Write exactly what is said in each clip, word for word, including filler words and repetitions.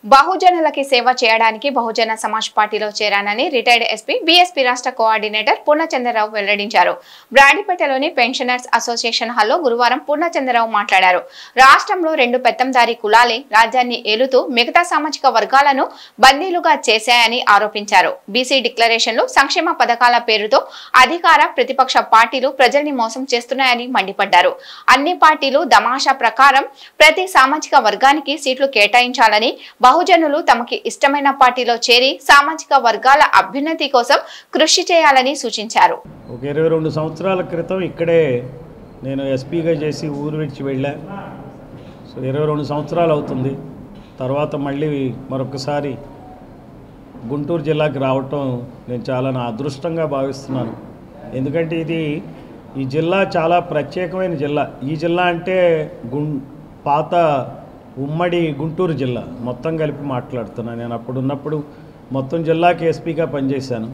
బహుజనులకి సేవ చేయడానికి బహుజన సమాజ్ పార్టీలో చేరానని రిటైర్డ్ ఎస్పీ బీఎస్పీ రాష్ట్ర కోఆర్డినేటర్ పూర్ణచంద్రరావు వెల్లడించారు. బ్రాండిపేటలోని పెన్షనర్స్ అసోసియేషన్ హాల్లో గురువారం పూర్ణచంద్రరావు మాట్లాడారు. రాష్ట్రంలో రెండు పెత్తందారీ కులాలే రాజ్యాన్ని ఏలుతూ మిగతా సామాజిక వర్గాలను బందీలుగా చేశాయని ఆరోపించారు. బీసీ డిక్లరేషన్లు, సంక్షేమ పథకాల పేరుతో అధికార ప్రతిపక్ష పార్టీలు ప్రజల్ని మోసం చేస్తున్నాయని మండిపడ్డారు. అన్ని పార్టీలు తమాషా ప్రకారం ప్రతి సామాజిక వర్గానికి సీట్లు కేటాయించాలని, బహుజనులు తమకి ఇష్టమైన పార్టీలో చేరి సామాజిక వర్గాల అభ్యున్నతి కోసం కృషి చేయాలని సూచించారు. ఒక ఇరవై రెండు సంవత్సరాల క్రితం ఇక్కడే నేను ఎస్పీగా చేసి ఊరు విడిచి వెళ్ళా. సో ఇరవై రెండు సంవత్సరాలు అవుతుంది. తర్వాత మళ్ళీ మరొకసారి గుంటూరు జిల్లాకి రావటం నేను చాలా నా అదృష్టంగా భావిస్తున్నాను. ఎందుకంటే ఇది ఈ జిల్లా చాలా ప్రత్యేకమైన జిల్లా. ఈ జిల్లా అంటే గుం పాత ఉమ్మడి గుంటూరు జిల్లా మొత్తం కలిపి మాట్లాడుతున్నాను. నేను అప్పుడు ఉన్నప్పుడు మొత్తం జిల్లాకి ఎస్పీగా పనిచేశాను.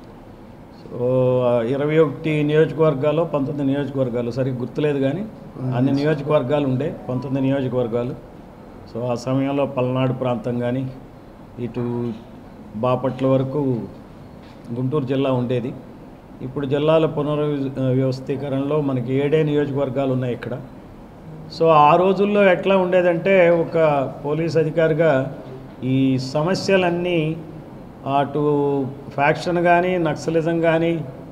సో ఇరవై ఒకటి నియోజకవర్గాలు పంతొమ్మిది నియోజకవర్గాలు సరిగ్గా గుర్తులేదు, కానీ అన్ని నియోజకవర్గాలు ఉండే పంతొమ్మిది నియోజకవర్గాలు. సో ఆ సమయంలో పల్నాడు ప్రాంతం కానీ ఇటు బాపట్ల వరకు గుంటూరు జిల్లా ఉండేది. ఇప్పుడు జిల్లాల పునర్వ్యవస్థీకరణలో మనకి ఏడే నియోజకవర్గాలు ఉన్నాయి ఇక్కడ. సో ఆ రోజుల్లో ఎట్లా ఉండేదంటే, ఒక పోలీస్ అధికారిగా ఈ సమస్యలన్నీ అటు ఫ్యాక్షన్ కానీ, నక్సలిజం కానీ,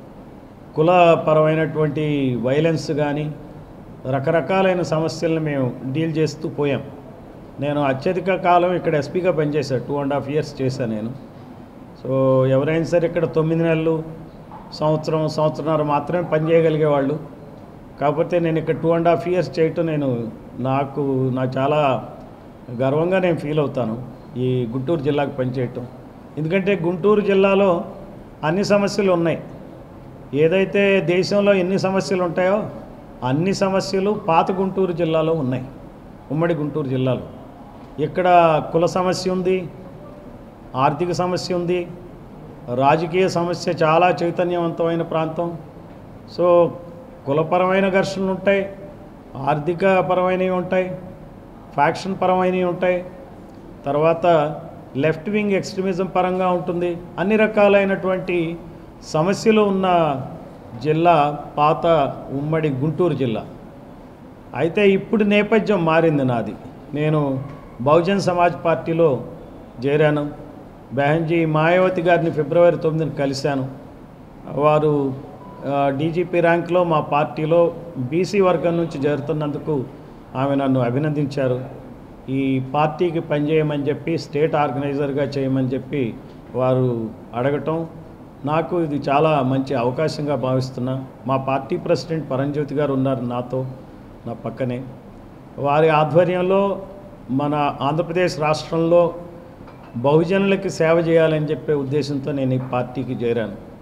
కులపరమైనటువంటి వైలెన్స్ కానీ, రకరకాలైన సమస్యలను మేము డీల్ చేస్తూ పోయాం. నేను అత్యధిక కాలం ఇక్కడ ఎస్పీగా పనిచేశాను. టూ అండ్ హాఫ్ ఇయర్స్ చేశాను నేను. సో ఎవరైనా సరే ఇక్కడ తొమ్మిది నెలలు, సంవత్సరం, సంవత్సరంన్నర మాత్రమే పనిచేయగలిగేవాళ్ళు. కాకపోతే నేను ఇక్కడ టూ అండ్ హాఫ్ ఇయర్స్ చేయటం నేను నాకు నాకు చాలా గర్వంగా నేను ఫీల్ అవుతాను ఈ గుంటూరు జిల్లాకు పనిచేయటం. ఎందుకంటే గుంటూరు జిల్లాలో అన్ని సమస్యలు ఉన్నాయి. ఏదైతే దేశంలో ఎన్ని సమస్యలు ఉంటాయో అన్ని సమస్యలు పాత గుంటూరు జిల్లాలో ఉన్నాయి, ఉమ్మడి గుంటూరు జిల్లాలో. ఇక్కడ కుల సమస్య ఉంది, ఆర్థిక సమస్య ఉంది, రాజకీయ సమస్య చాలా చైతన్యవంతమైన ప్రాంతం. సో కులపరమైన ఘర్షణలు ఉంటాయి, ఆర్థిక పరమైనవి ఉంటాయి, ఫ్యాక్షన్ పరమైనవి ఉంటాయి, తర్వాత లెఫ్ట్ వింగ్ ఎక్స్ట్రీమిజం పరంగా ఉంటుంది. అన్ని రకాలైనటువంటి సమస్యలు ఉన్న జిల్లా పాత ఉమ్మడి గుంటూరు జిల్లా. అయితే ఇప్పుడు నేపథ్యం మారింది నాది. నేను బహుజన్ సమాజ్ పార్టీలో చేరాను. బెహన్జీ మాయావతి గారిని ఫిబ్రవరి తొమ్మిదిని కలిశాను. వారు డీజీపీ ర్యాంక్లో మా పార్టీలో బీసీ వర్గం నుంచి చేరుతున్నందుకు ఆమె నన్ను అభినందించారు. ఈ పార్టీకి పనిచేయమని చెప్పి, స్టేట్ ఆర్గనైజర్గా చేయమని చెప్పి వారు అడగటం నాకు ఇది చాలా మంచి అవకాశంగా భావిస్తున్నా. మా పార్టీ ప్రెసిడెంట్ పరంజ్యోతి గారు ఉన్నారు నాతో, నా పక్కనే. వారి ఆధ్వర్యంలో మన ఆంధ్రప్రదేశ్ రాష్ట్రంలో బహుజనులకి సేవ చేయాలని చెప్పే ఉద్దేశంతో నేను ఈ పార్టీకి చేరాను.